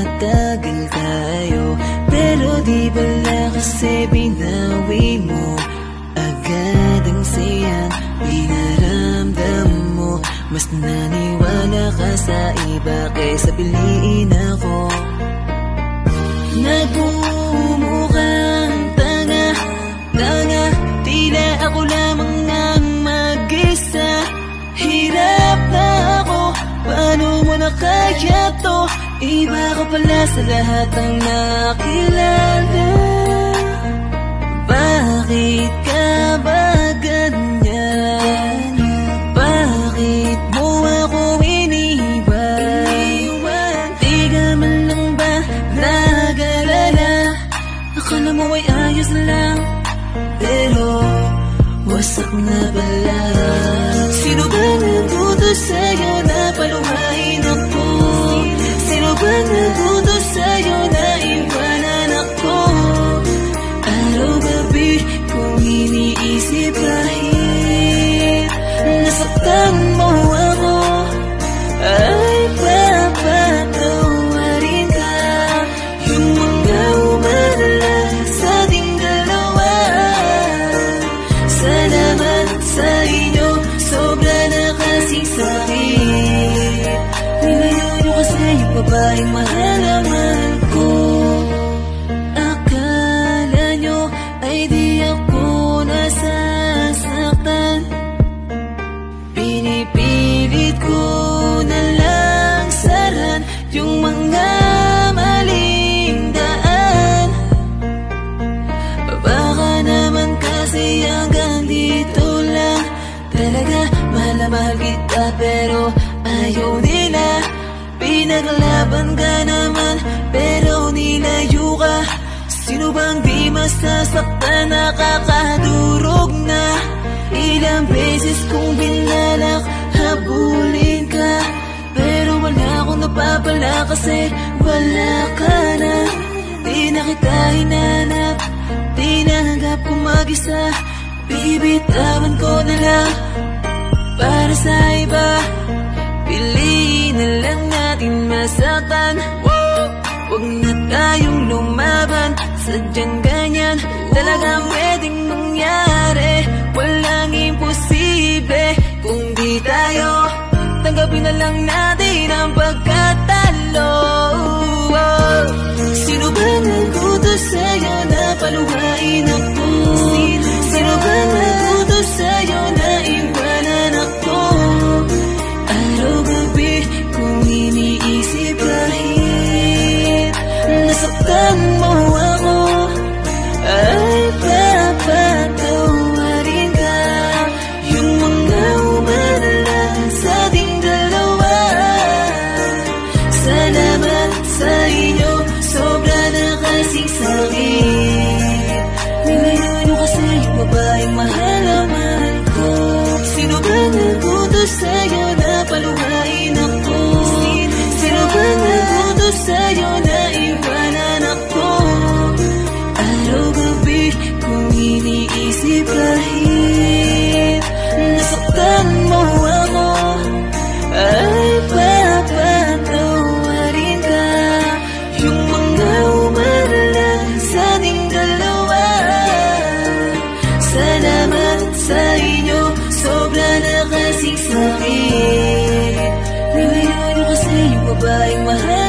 matagal tayo, pero di bala kasi binawi mo agad ang sayang pinaramdam mo. Mas naniwala ka sa iba kaysa piliin ako. Nagmumukhang tanga, tila ako lamang ang mag-isa. Hirap na ako, paano mo na kaya to? Iba ko pala sa lahat ang nakilala. Bakit ka ba ganyan? Bakit mo ako iniwan? Di ka man lang ba nag-alala? Akala mo ay ayos lang, pero wasak na pala. Sino ba nagutos sa'yo na paluhain ako? Sino ba nagutos sa'yo na iwanan ako? Araw-gabi kung iniisip kahit nasaktan mo ako, ay papatawarin ka. Yung mga umalala sa ating dalawa, salamat sa inyo, sobra na kasing sakit. Nilayo nyo kasi yung babaeng mahal na mahal ko. Akala nyo ay di ako nasasaktan. Pinipilit ko na lang saran yung mga maling daan. Baka naman kasi hanggang dito lang. Talaga mahal na mahal kita pero ayaw nila. Pinaglaban ka naman pero nilayo ka. Sino bang di masasaktan, nakakadurog na? Ilang beses kong binalak habulin ka, pero wala akong napapala kasi wala ka na. Di na kita hinanap, di nanggap kong mag-isa. Bibitawan ko na lang para sa iba. Piliin na lang natin masaktan. Huwag na tayong lumaban, sadyang ganyan talagang pwedeng mangyari. Walang imposible kung di tayo. Tanggapin na lang natin ang pagkatalo. Sino ba nagutos sa'yo na paluhain ako? Sino ba nagutos sa'yo na iwanan ako? Araw-gabi kung iniisip kahit nasaktan mo ako, ay papatawarin ka. Yung mga umalala sa ating dalawa, salamat sa inyo, sobra na kasing sakit. Nilayo nyo kasi yung babaeng mahal na mahal ko. Sino ba nagutos sa'yo na paluhain ako? Sino ba nagutos sa'yo na iwanan ako? Araw-gabi kung iniisip kahit nasaktan mo ako, ay papatawarin ka. Yung mga umalala sa ating dalawa, salamat sa inyo, sobra na kasing sakit. Nilayo nyo kasi yung babaeng mahal